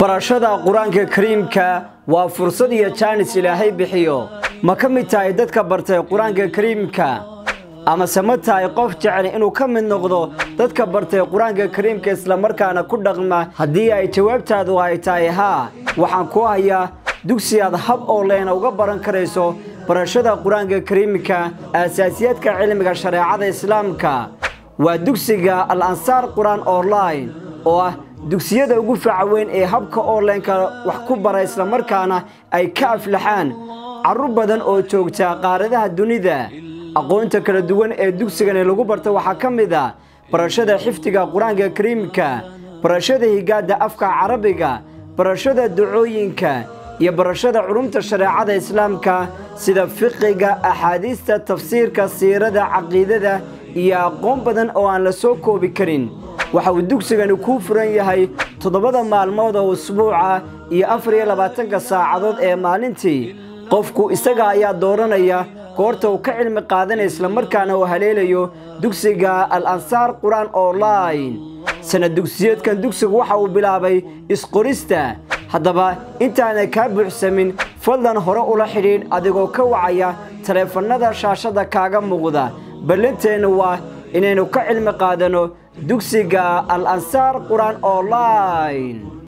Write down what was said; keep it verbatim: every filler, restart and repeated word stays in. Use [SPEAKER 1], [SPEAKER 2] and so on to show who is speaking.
[SPEAKER 1] barashada quraanka kariimka waa fursad iyo chance Ilaahay bixiyo ma kamid tahay dadka bartay quraanka kariimka ama samataay qof jecel inuu kamid noqdo dadka bartay quraanka kariimka isla markaana ku dhaqma hadii ay jawaabtaadu ay tahay ha waxaan ku hayaa dugsiyaad hab online uga baran kareyso barashada quraanka kariimka asaasiyadka cilmiga shariicada islaamka waa dugsiga Al-Ansar Quran Online oo ah dugsiyada ugu fiican ee habka online-ka wax ku baray isla markaana ay ka aflaxaan carruur badan oo joogta qaaradaha dunida aqoonta kala duwan ee dugsigan lagu barto waxa kamid ah barashada xifdiga quraanka kariimka barashada higaada afka carabiga barashada ducooyinka iyo barashada culumta shariicada islaamka sida fiqiga ahadiista tafsiirka siirada aqeedada iyo aqoon badan oo aan la soo koobi karin waxa uu dugsigani ku furan yahay toddobada maalmood oo usbuuca iyo afar iyo labaatan saacadood ee maalintii qofku isaga ayaa dooranaya goorta uu ka cilmi qaadanay isla markaana uu haleelayo dugsiga Al-Ansar Quran Online sanad dugsiyeedkan dugsigu waxa uu bilaabay isqorista haddaba intaana ka buuxsamin fadlan hore ula xiriir adigoo ka wacaya taleefanada shaashada kaaga muuqda ballanteena waa inaynu ka cilmi qaadano dugsiga Al-Ansar Quran Online.